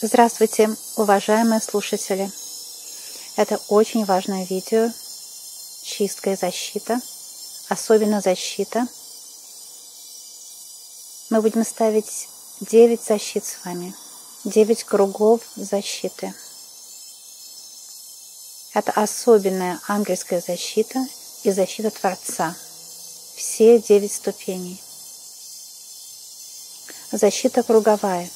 Здравствуйте, уважаемые слушатели! Это очень важное видео, чистка и защита, особенно защита. Мы будем ставить 9 защит с вами, 9 кругов защиты. Это особенная ангельская защита и защита Творца. Все 9 ступеней. Защита круговая.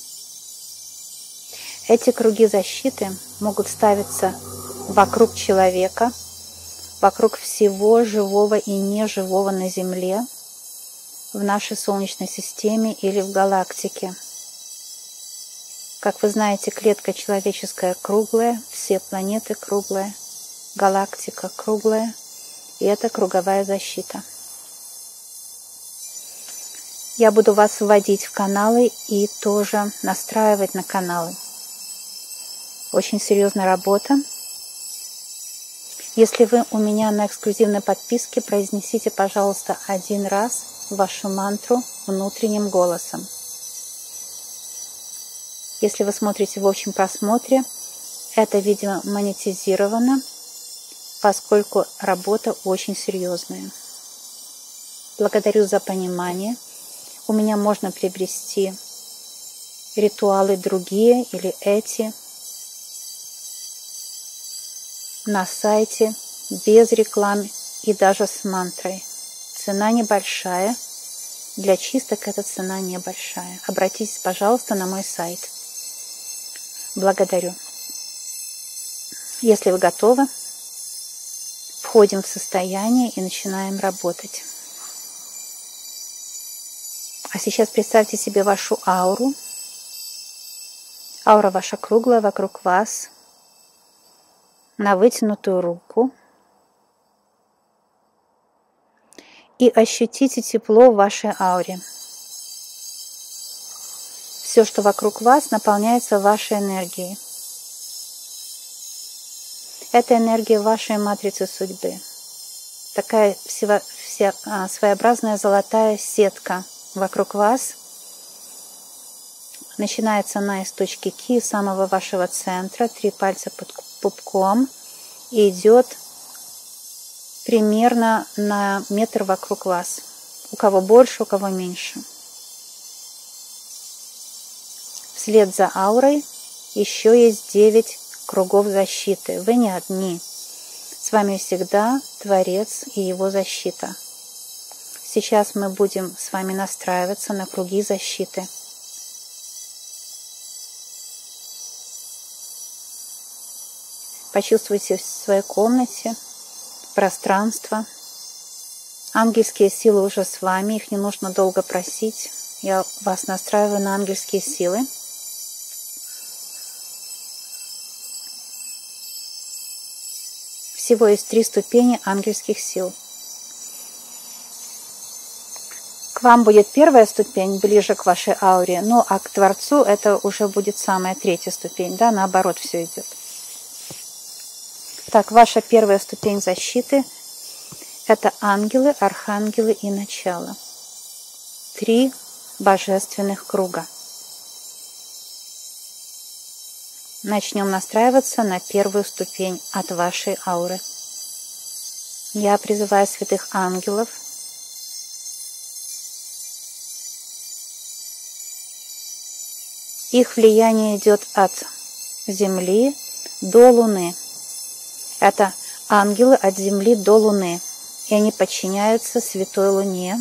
Эти круги защиты могут ставиться вокруг человека, вокруг всего живого и неживого на Земле, в нашей Солнечной системе или в галактике. Как вы знаете, клетка человеческая круглая, все планеты круглые, галактика круглая, и это круговая защита. Я буду вас вводить в каналы и тоже настраивать на каналы. Очень серьезная работа. Если вы у меня на эксклюзивной подписке, произнесите, пожалуйста, один раз вашу мантру внутренним голосом. Если вы смотрите в общем просмотре, это видео монетизировано, поскольку работа очень серьезная. Благодарю за понимание. У меня можно приобрести ритуалы другие или эти на сайте, без рекламы и даже с мантрой. Цена небольшая. Для чисток эта цена небольшая. Обратитесь, пожалуйста, на мой сайт. Благодарю. Если вы готовы, входим в состояние и начинаем работать. А сейчас представьте себе вашу ауру. Аура ваша круглая, вокруг вас, на вытянутую руку. И ощутите тепло в вашей ауре. Все, что вокруг вас, наполняется вашей энергией. Это энергия вашей матрицы судьбы. Такая своеобразная золотая сетка вокруг вас. Начинается она из точки Ки, самого вашего центра, 3 пальца под пупком, и идет примерно на метр вокруг вас. У кого больше, у кого меньше. Вслед за аурой еще есть 9 кругов защиты. Вы не одни. С вами всегда Творец и его защита. Сейчас мы будем с вами настраиваться на круги защиты. Почувствуйте в своей комнате пространство. Ангельские силы уже с вами, их не нужно долго просить. Я вас настраиваю на ангельские силы. Всего есть 3 ступени ангельских сил. К вам будет первая ступень, ближе к вашей ауре, ну а к Творцу это уже будет самая 3-я ступень, да, наоборот все идет. Так, ваша первая ступень защиты – это ангелы, архангелы и начало. 3 божественных круга. Начнем настраиваться на первую ступень от вашей ауры. Я призываю святых ангелов Их влияние идет от Земли до Луны. Это ангелы от Земли до Луны. И они подчиняются Святой Луне.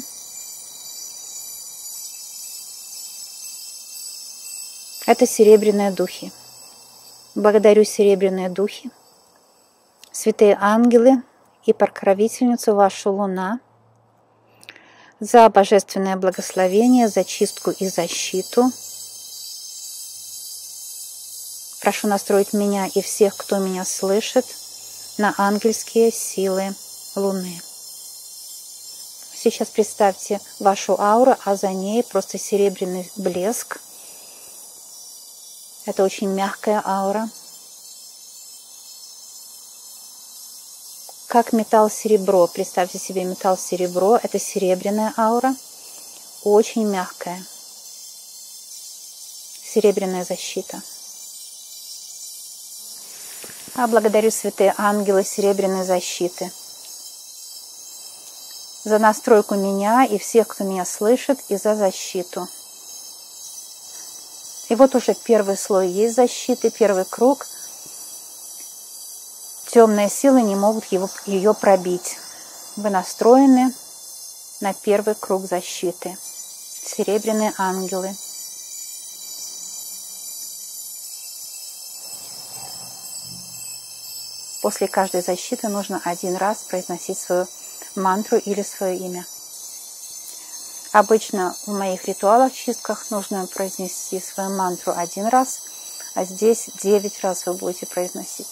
Это серебряные духи. Благодарю серебряные духи, святые ангелы и покровительницу вашу Луна за божественное благословение, за чистку и защиту. Прошу настроить меня и всех, кто меня слышит, на ангельские силы Луны. Сейчас представьте вашу ауру, а за ней просто серебряный блеск. Это очень мягкая аура. Как металл серебро. Представьте себе металл серебро. Это серебряная аура. Очень мягкая. Серебряная защита. Благодарю святые ангелы серебряной защиты за настройку меня и всех, кто меня слышит, и за защиту. И вот уже первый слой есть защиты, первый круг. Темные силы не могут ее пробить. Вы настроены на первый круг защиты. Серебряные ангелы. После каждой защиты нужно один раз произносить свою мантру или свое имя. Обычно в моих ритуалах, чистках нужно произнести свою мантру один раз, а здесь 9 раз вы будете произносить.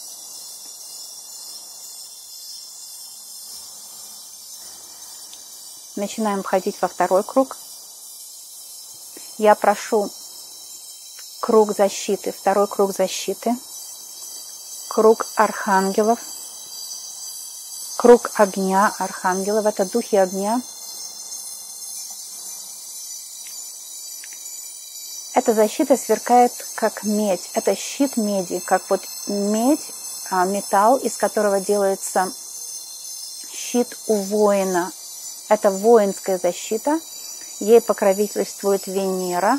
Начинаем входить во второй круг. Я прошу круг защиты, второй круг защиты, круг архангелов, круг огня архангелов, это духи огня. Эта защита сверкает как медь, это щит меди, как вот медь, металл, из которого делается щит у воина. Это воинская защита, ей покровительствует Венера.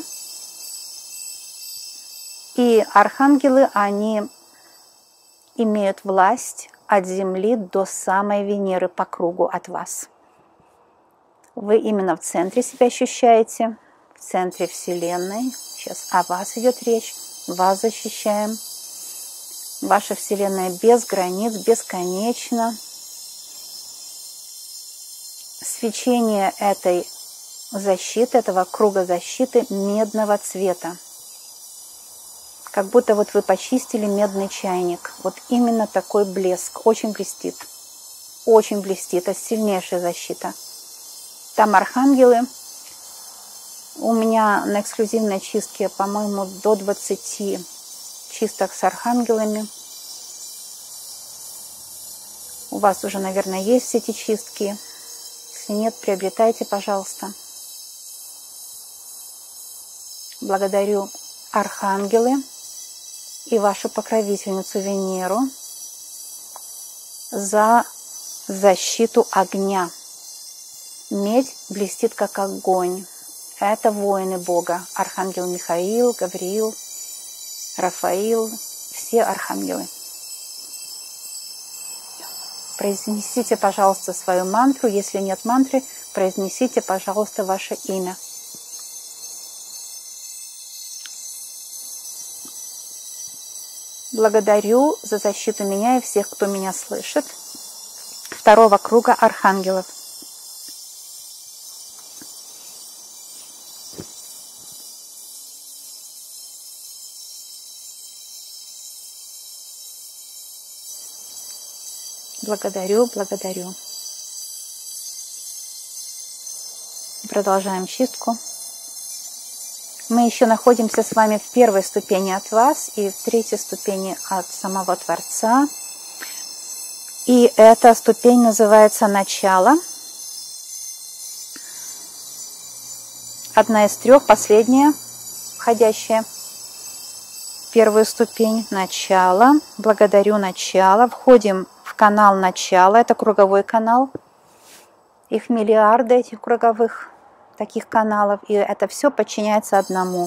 И архангелы, они имеют власть от Земли до самой Венеры по кругу от вас. Вы именно в центре себя ощущаете, в центре Вселенной. Сейчас о вас идет речь, вас защищаем. Ваша Вселенная без границ, бесконечна. Свечение этой защиты, этого круга защиты медного цвета. Как будто вот вы почистили медный чайник. Вот именно такой блеск. Очень блестит. Очень блестит. Это сильнейшая защита. Там архангелы. У меня на эксклюзивной чистке, по-моему, до 20 чисток с архангелами. У вас уже, наверное, есть все эти чистки. Если нет, приобретайте, пожалуйста. Благодарю архангелы и вашу покровительницу Венеру за защиту огня. Медь блестит как огонь. Это воины Бога. Архангел Михаил, Гавриил, Рафаил, все архангелы. Произнесите, пожалуйста, свою мантру. Если нет мантры, произнесите, пожалуйста, ваше имя. Благодарю за защиту меня и всех, кто меня слышит. Второго круга архангелов. Благодарю, благодарю. Продолжаем чистку. Мы еще находимся с вами в первой ступени от вас и в третьей ступени от самого Творца. И эта ступень называется начало. Одна из трех, последняя, входящая в первую ступень. Начало. Благодарю начало. Входим в канал начала. Это круговой канал. Их миллиарды, этих круговых таких каналов. И это все подчиняется одному.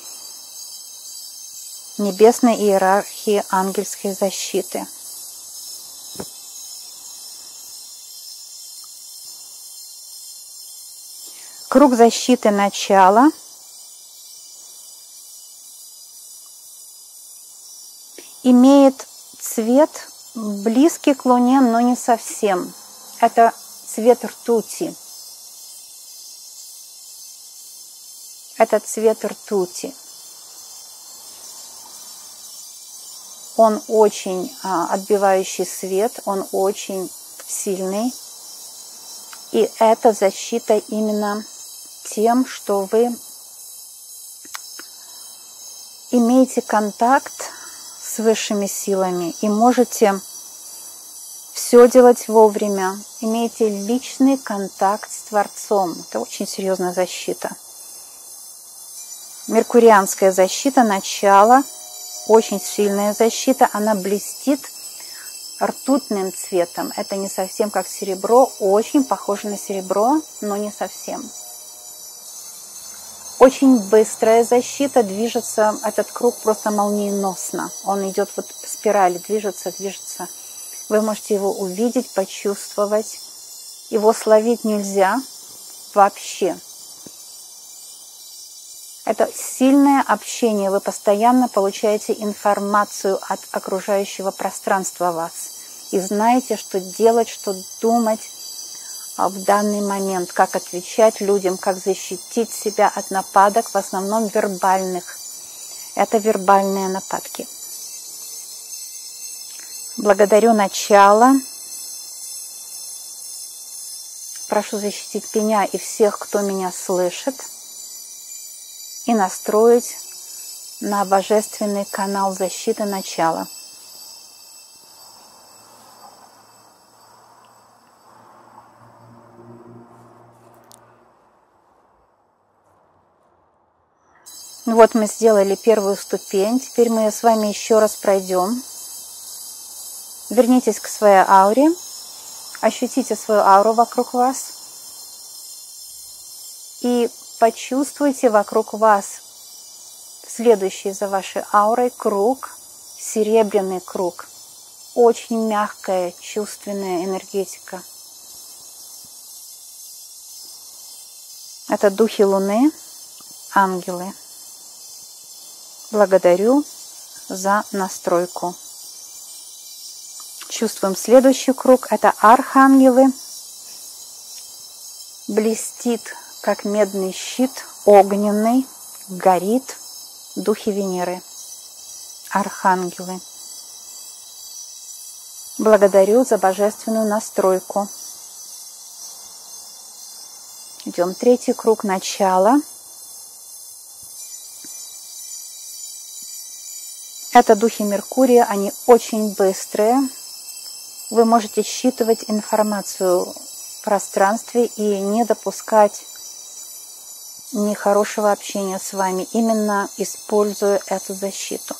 Небесной иерархии ангельской защиты. Круг защиты начала имеет цвет близкий к Луне, но не совсем. Это цвет ртути. Это цвет ртути. Он очень отбивающий свет, он очень сильный. И это защита именно тем, что вы имеете контакт с высшими силами и можете все делать вовремя. Имеете личный контакт с Творцом. Это очень серьезная защита. Меркурианская защита начала очень сильная защита, она блестит ртутным цветом. Это не совсем как серебро, очень похоже на серебро, но не совсем. Очень быстрая защита, движется этот круг просто молниеносно. Он идет вот по спирали, движется. Вы можете его увидеть, почувствовать. Его словить нельзя вообще. Это сильное общение. Вы постоянно получаете информацию от окружающего пространства вас. И знаете, что делать, что думать в данный момент, как отвечать людям, как защитить себя от нападок, в основном вербальных. Это вербальные нападки. Благодарю начало. Прошу защитить меня и всех, кто меня слышит, и настроить на божественный канал защиты начала. Ну вот мы сделали первую ступень, теперь мы с вами еще раз пройдем. Вернитесь к своей ауре, ощутите свою ауру вокруг вас и почувствуйте вокруг вас следующий за вашей аурой круг, серебряный круг. Очень мягкая, чувственная энергетика. Это духи Луны, ангелы. Благодарю за настройку. Чувствуем следующий круг. Это архангелы. Блестит, как медный щит, огненный, горит. Духи Венеры. Архангелы. Благодарю за божественную настройку. Идем третий круг начала. Это духи Меркурия, они очень быстрые. Вы можете считывать информацию в пространстве и не допускать нехорошего общения с вами, именно используя эту защиту.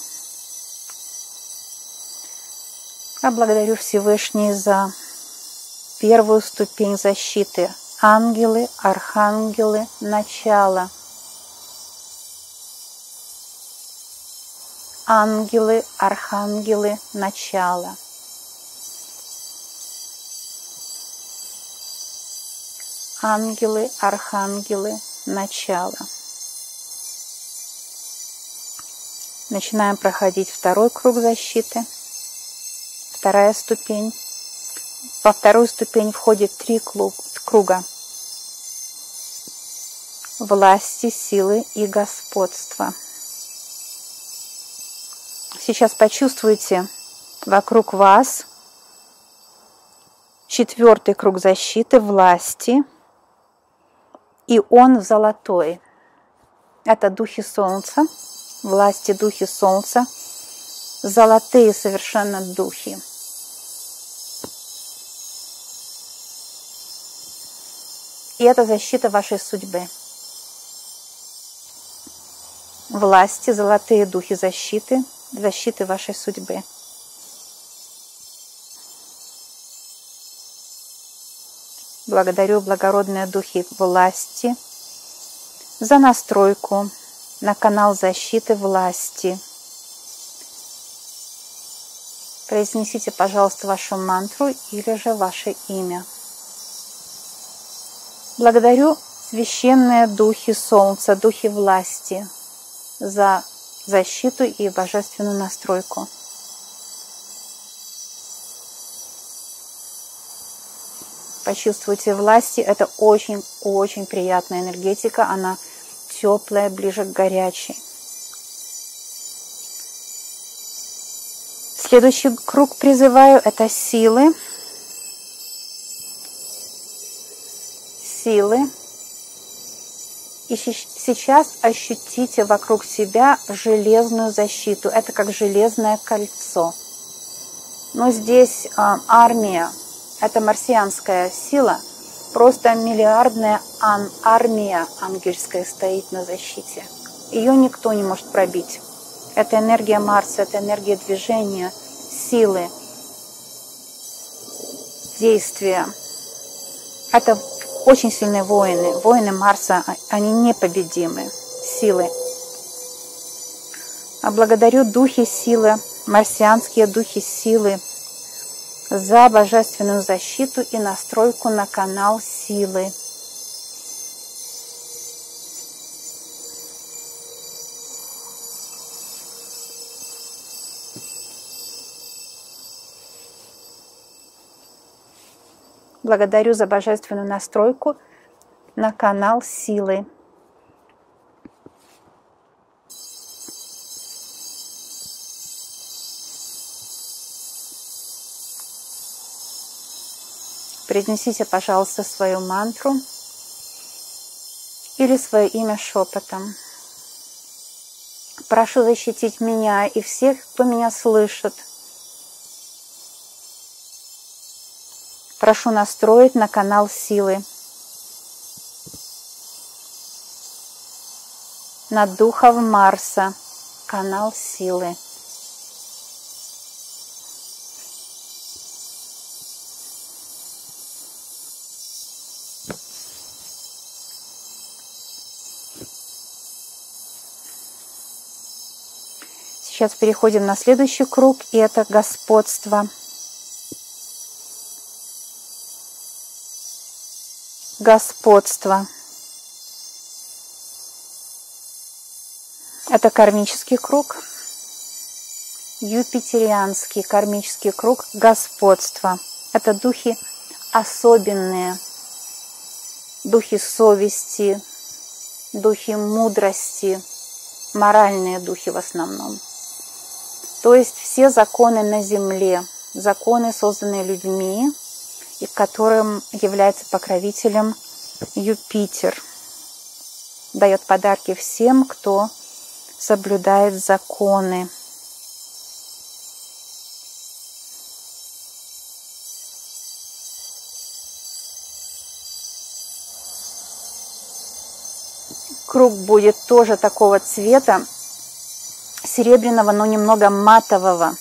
Я благодарю Всевышний за первую ступень защиты. Ангелы, архангелы, начало. Ангелы, архангелы, начало. Ангелы, архангелы, начало. Начинаем проходить второй круг защиты. Вторая ступень. Во вторую ступень входит 3 круга. Власти, силы и господства. Сейчас почувствуйте вокруг вас 4-й круг защиты, власти, и он золотой. Это духи Солнца, власти, духи Солнца, золотые совершенно духи. И это защита вашей судьбы. Власти, золотые духи защиты вашей судьбы. Благодарю благородные духи власти за настройку на канал защиты власти. Произнесите, пожалуйста, вашу мантру или же ваше имя. Благодарю священные духи Солнца, духи власти за защиту и божественную настройку. Почувствуйте власти. Это очень-очень приятная энергетика. Она теплая, ближе к горячей. Следующий круг призываю. Это силы. Силы. И сейчас ощутите вокруг себя железную защиту. Это как железное кольцо. Но здесь армия. Это марсианская сила, просто миллиардная армия ангельская стоит на защите. Ее никто не может пробить. Это энергия Марса, это энергия движения, силы, действия. Это очень сильные воины. Воины Марса, они непобедимы. Силы. А благодарю духи силы, марсианские духи силы, за божественную защиту и настройку на канал силы. Благодарю за божественную настройку на канал силы. Произнесите, пожалуйста, свою мантру или свое имя шепотом. Прошу защитить меня и всех, кто меня слышит. Прошу настроить на канал силы, на духов Марса, канал силы. Сейчас переходим на следующий круг, и это господство. Господство. Это кармический круг, юпитерианский кармический круг господства. Это духи особенные, духи совести, духи мудрости, моральные духи в основном. То есть все законы на земле, законы, созданные людьми, и которым является покровителем Юпитер. Дает подарки всем, кто соблюдает законы. Круг будет тоже такого цвета, серебряного, но немного матового.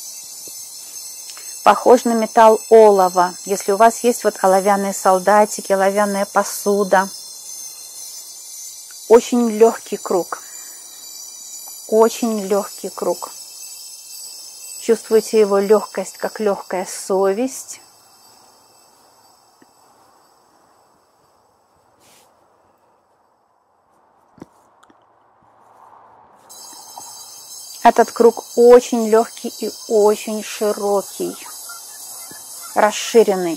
Похож на металл олова. Если у вас есть вот оловянные солдатики, оловянная посуда. Очень легкий круг. Очень легкий круг. Чувствуете его легкость, как легкая совесть. Этот круг очень легкий и очень широкий, расширенный.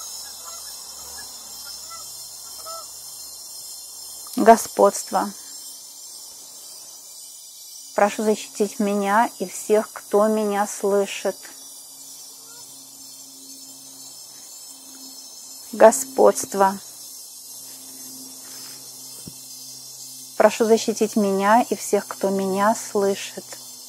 Господство. Прошу защитить меня и всех, кто меня слышит. Господство. Прошу защитить меня и всех, кто меня слышит.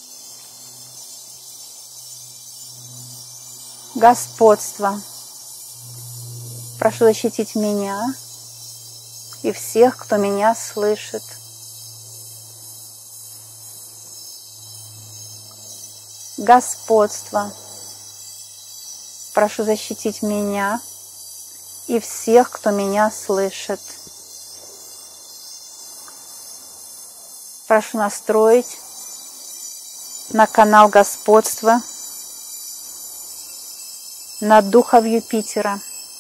Господство. Прошу защитить меня и всех, кто меня слышит. Господство. Прошу защитить меня и всех, кто меня слышит. Прошу настроить на канал господства, на духов Юпитера.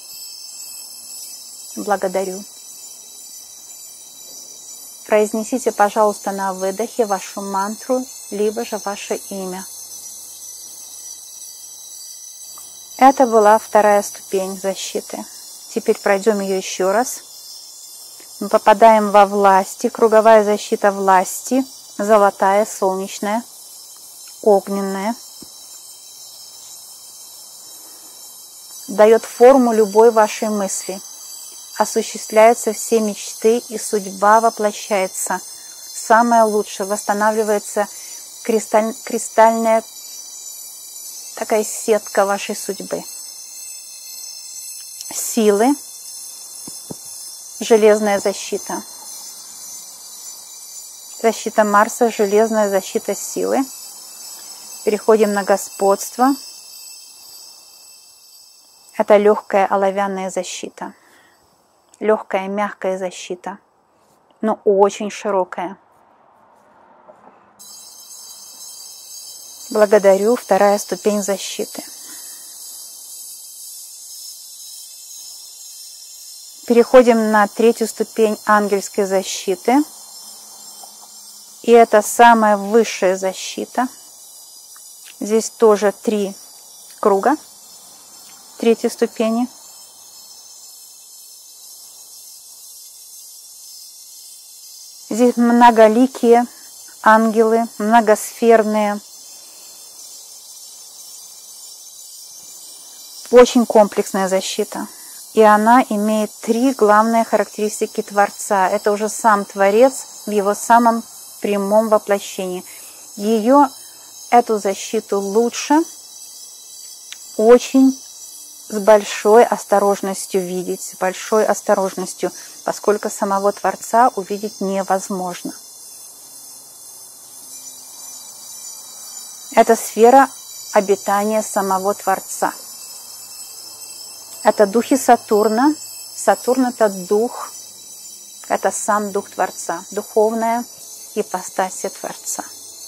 Благодарю. Произнесите, пожалуйста, на выдохе вашу мантру, либо же ваше имя. Это была вторая ступень защиты. Теперь пройдем ее еще раз. Мы попадаем во власти, круговая защита власти, золотая, солнечная, огненная. Дает форму любой вашей мысли. Осуществляются все мечты, и судьба воплощается. Самое лучшее, восстанавливается кристальная такая сетка вашей судьбы. Силы, железная защита. Защита Марса, железная защита силы. Переходим на господство. Это легкая оловянная защита. Легкая, мягкая защита, но очень широкая. Благодарю, вторая ступень защиты. Переходим на третью ступень ангельской защиты. И это самая высшая защита. Здесь тоже 3 круга третьей ступени. Здесь многоликие ангелы, многосферные. Очень комплексная защита. И она имеет 3 главные характеристики Творца. Это уже сам Творец в его самом прямом воплощении. Эту защиту лучше очень с большой осторожностью видеть, с большой осторожностью, поскольку самого Творца увидеть невозможно. Это сфера обитания самого Творца. Это духи Сатурна. Сатурн – это дух, это сам дух Творца, духовная ипостась Творца.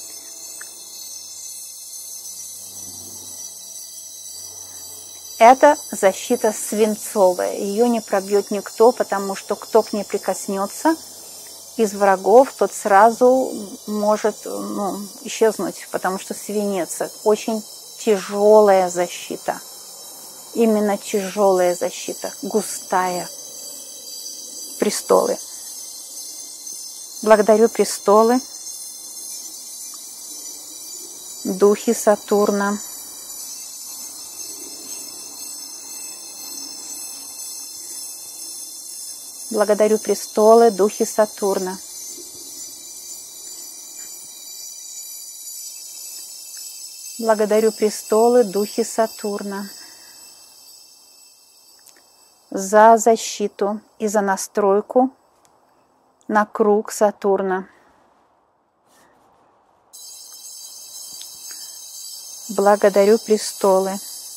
Это защита свинцовая, ее не пробьет никто, потому что кто к ней прикоснется из врагов, тот сразу может исчезнуть, потому что свинец – очень тяжелая защита. Именно тяжелая защита, густая. Престолы. Благодарю престолы, духи Сатурна. Благодарю престолы, духи Сатурна. Благодарю престолы, духи Сатурна за защиту и за настройку на круг Сатурна. Благодарю престолы.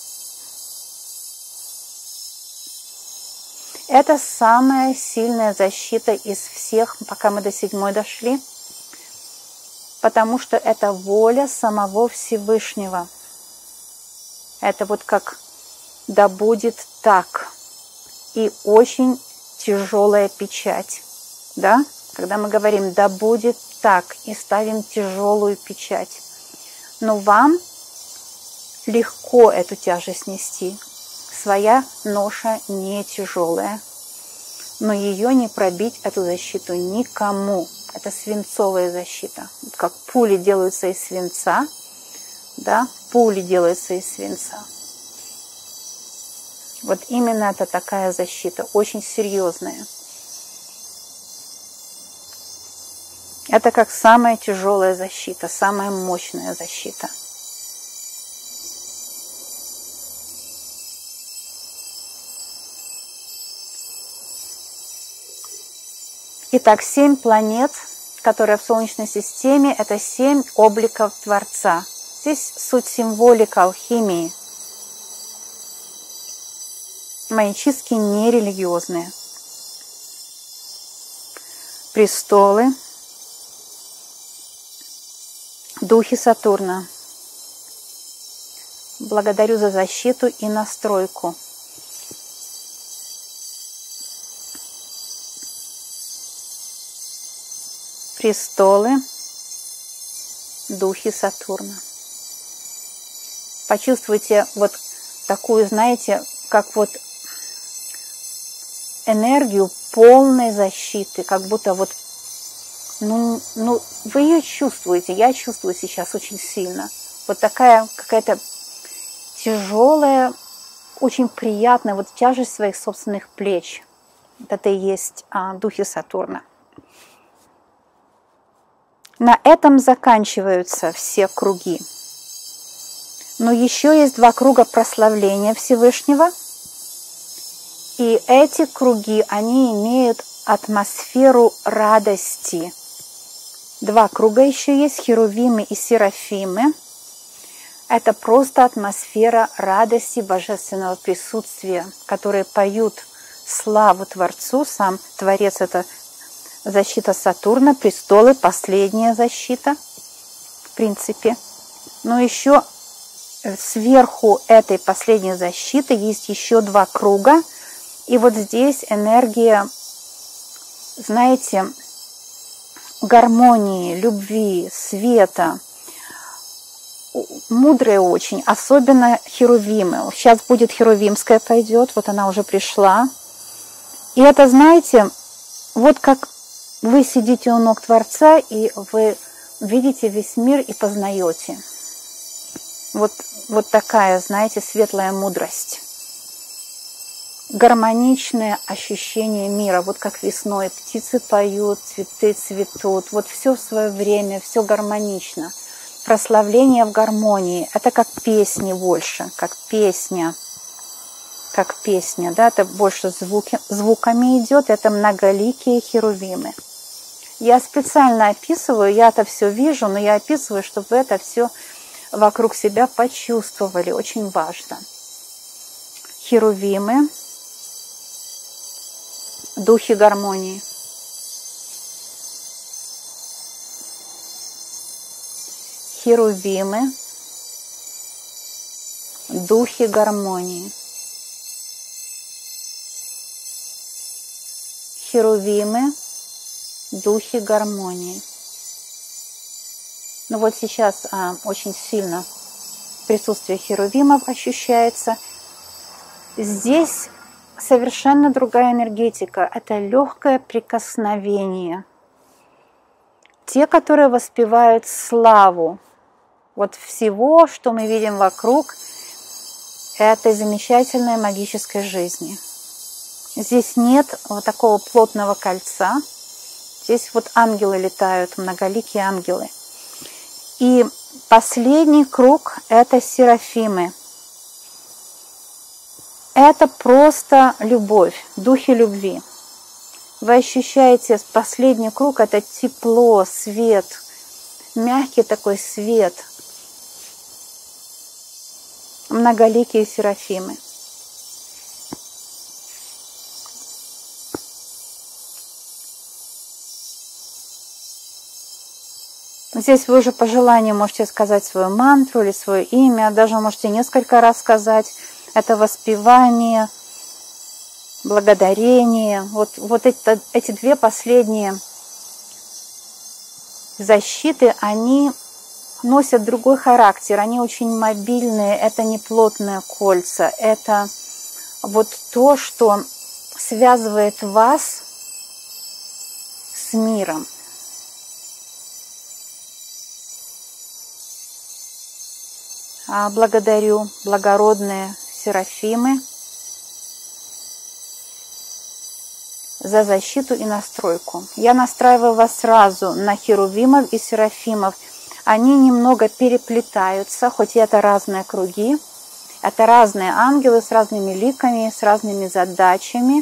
Это самая сильная защита из всех, пока мы до 7 дошли, потому что это воля самого Всевышнего. Это вот как «да будет так». И очень тяжелая печать. Да? Когда мы говорим «да будет так» и ставим тяжелую печать. Но вам легко эту тяжесть нести. Своя ноша не тяжелая. Но ее не пробить, эту защиту, никому. Это свинцовая защита. Как пули делаются из свинца. Да? Пули делаются из свинца. Вот именно это такая защита, очень серьезная. Это как самая тяжелая защита, самая мощная защита. Итак, 7 планет, которые в Солнечной системе, это 7 обликов Творца. Здесь суть символика алхимии. Магически нерелигиозные. Престолы, духи Сатурна. Благодарю за защиту и настройку. Престолы, духи Сатурна. Почувствуйте вот такую, знаете, как вот энергию полной защиты, как будто вот, вы ее чувствуете, я чувствую сейчас очень сильно. Вот такая какая-то тяжелая, очень приятная вот тяжесть своих собственных плеч. Это и есть духи Сатурна. На этом заканчиваются все круги. Но еще есть 2 круга прославления Всевышнего. И эти круги, они имеют атмосферу радости. 2 круга еще есть, херувимы и серафимы. Это просто атмосфера радости божественного присутствия, которые поют славу Творцу. Сам Творец – это защита Сатурна, престолы – последняя защита, в принципе. Но еще сверху этой последней защиты есть еще 2 круга. И вот здесь энергия, знаете, гармонии, любви, света, мудрые очень, особенно херувимы. Сейчас будет херувимская пойдет, вот она уже пришла. И это, знаете, вот как вы сидите у ног Творца, и вы видите весь мир и познаете. Вот такая, знаете, светлая мудрость. Гармоничное ощущение мира, вот как весной птицы поют, цветы цветут, вот все в свое время, все гармонично. Прославление в гармонии, это как песни больше, как песня, да, это больше звуками идет, это многоликие херувимы. Я специально описываю, я это все вижу, но я описываю, чтобы вы это все вокруг себя почувствовали, очень важно. Херувимы, духи гармонии. Херувимы, духи гармонии. Херувимы, духи гармонии. Ну вот сейчас очень сильно присутствие херувимов ощущается. Здесь совершенно другая энергетика. Это легкое прикосновение. Те, которые воспевают славу вот всего, что мы видим вокруг этой замечательной магической жизни. Здесь нет вот такого плотного кольца. Здесь вот ангелы летают, многоликие ангелы. И последний круг – это серафимы. Это просто любовь, духи любви. Вы ощущаете последний круг – это тепло, свет, мягкий такой свет. Многоликие серафимы. Здесь вы уже по желанию можете сказать свою мантру или свое имя, даже можете несколько раз сказать. Это воспевание, благодарение. Вот эти 2 последние защиты, они носят другой характер, они очень мобильные, это не плотные кольца, это вот то, что связывает вас с миром. Благодарю, благородные серафимы, за защиту и настройку. Я настраиваю вас сразу на херувимов и серафимов. Они немного переплетаются, хоть и это разные круги. Это разные ангелы с разными ликами, с разными задачами.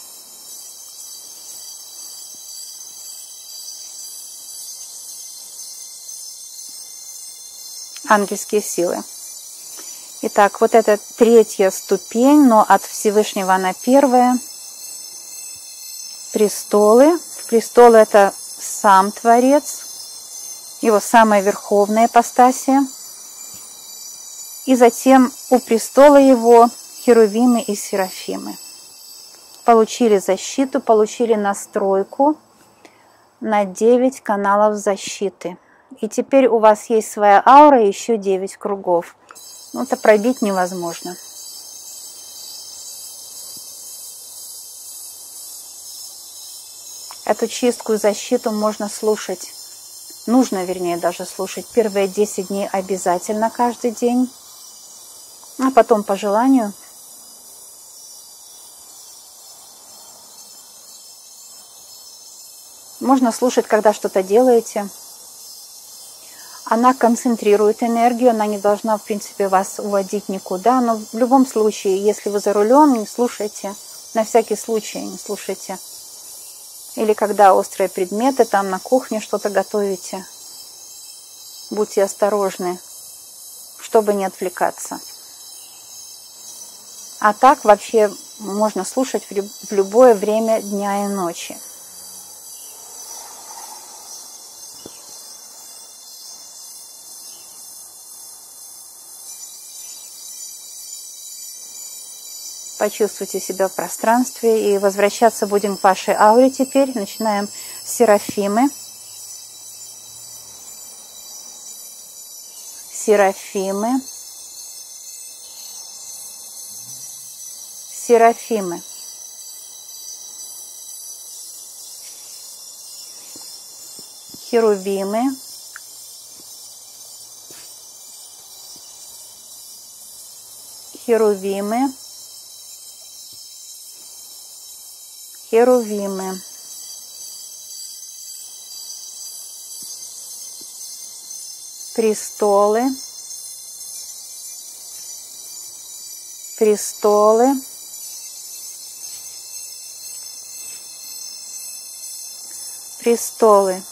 Ангельские силы. Итак, вот это 3-я ступень, но от Всевышнего она 1-я. Престолы. Престолы – это сам Творец, его самая верховная ипостасия. И затем у престола его херувимы и серафимы. Получили защиту, получили настройку на 9 каналов защиты. И теперь у вас есть своя аура и еще 9 кругов. Ну, это пробить невозможно. Эту чистку и защиту можно слушать. Нужно, вернее, даже слушать первые 10 дней обязательно каждый день. А потом по желанию. Можно слушать, когда что-то делаете. Она концентрирует энергию, она не должна, в принципе, вас уводить никуда. Но в любом случае, если вы за рулем, не слушайте. На всякий случай не слушайте Или когда острые предметы, там на кухне что-то готовите. Будьте осторожны, чтобы не отвлекаться. А так вообще можно слушать в любое время дня и ночи. Почувствуйте себя в пространстве. И возвращаться будем к вашей ауре теперь. Начинаем с Серафимы. Серафимы. Серафимы. Херувимы. Херувимы. Херувимы. Престолы. Престолы. Престолы.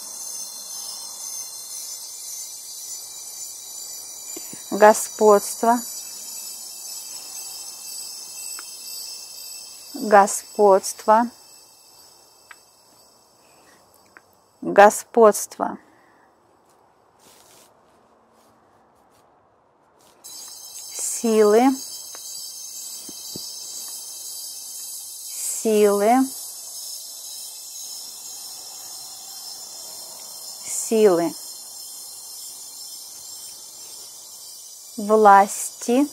Господство. Господство. Господство. Силы. Силы. Силы. Власти.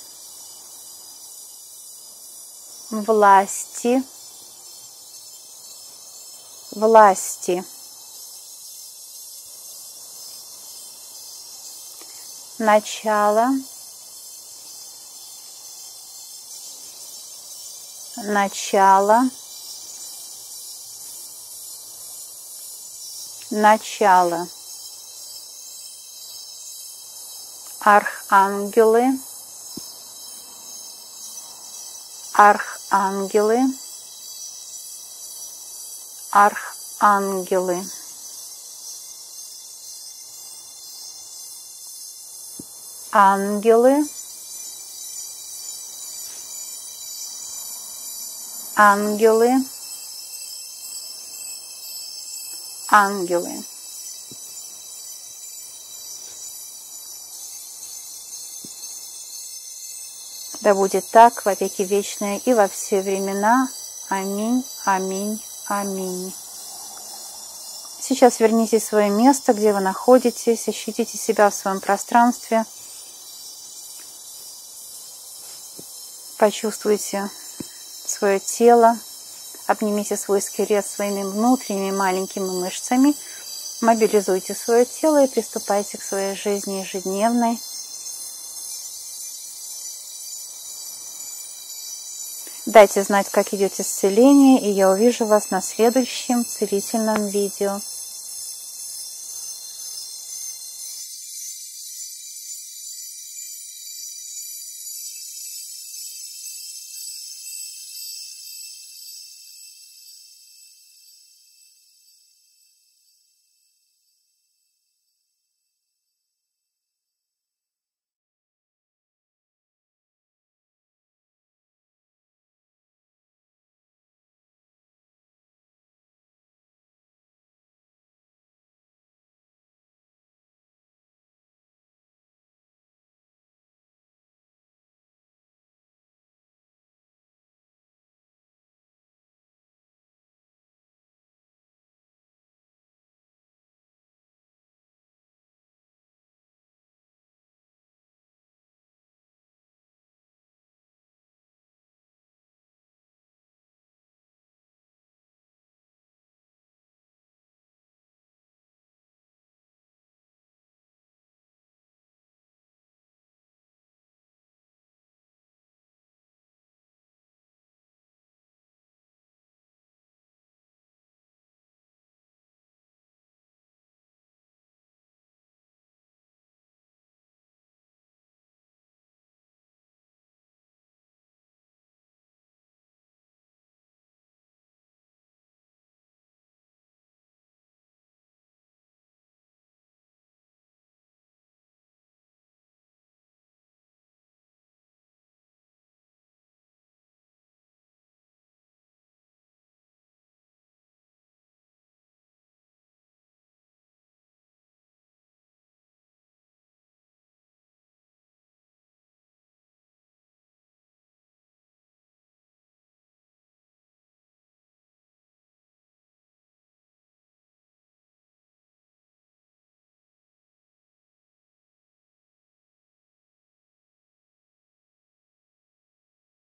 Власти. Власти. Начало. Начало. Начало. Архангелы. Архангелы. Архангелы. Ангелы. Ангелы. Ангелы. Да будет так во веки вечные и во все времена. Аминь, аминь, аминь. Сейчас вернитесь в свое место, где вы находитесь, ощутите себя в своем пространстве. Почувствуйте свое тело, обнимите свой скелет своими внутренними маленькими мышцами, мобилизуйте свое тело и приступайте к своей жизни ежедневной. Дайте знать, как идет исцеление, и я увижу вас на следующем целительном видео.